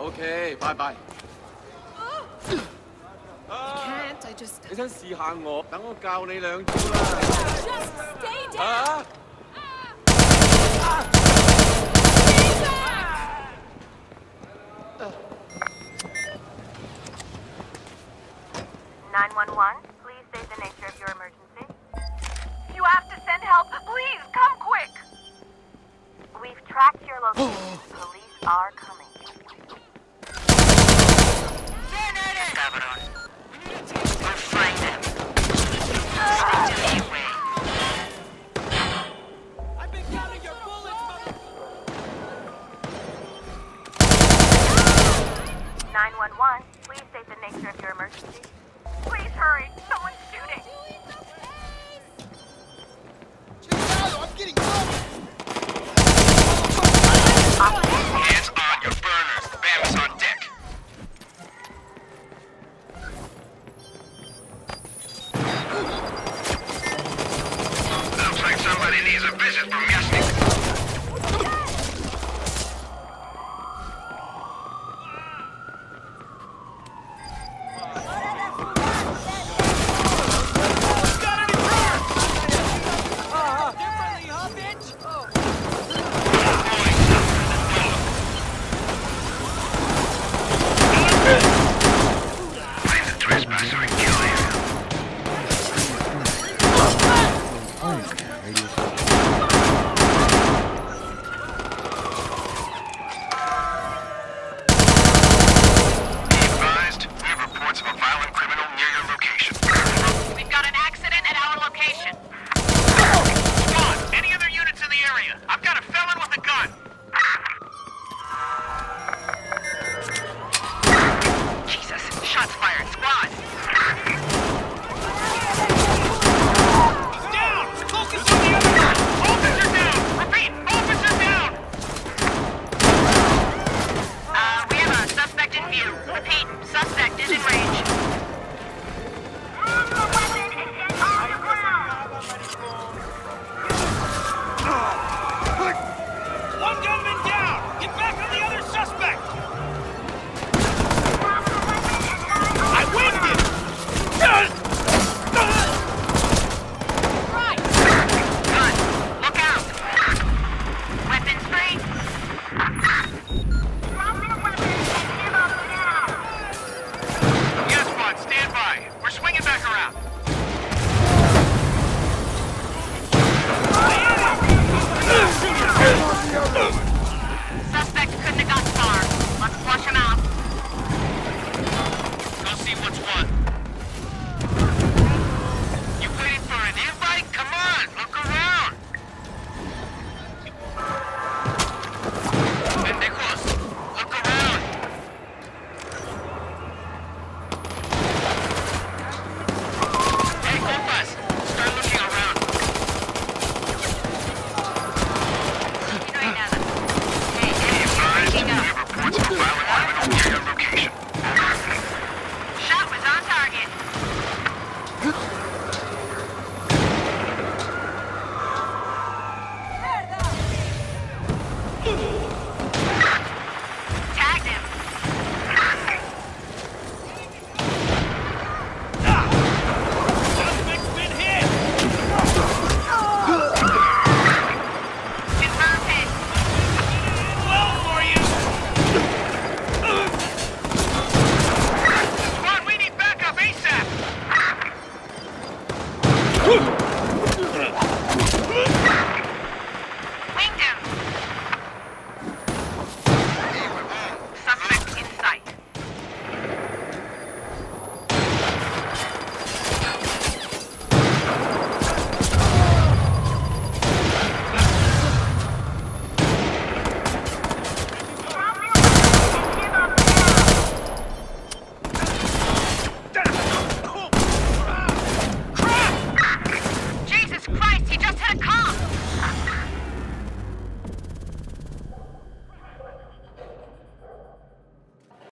OK，拜拜。 I can't. I just. 你想試下我？等我教你兩招啦。 Just stay down. 911, please state the nature of your emergency. You have to send help. Please, come quick. We've tracked your location. Police are coming. Cabrón. We'll find them. Stick to your way. I've been counting your bullets, 911, please state the nature of your emergency.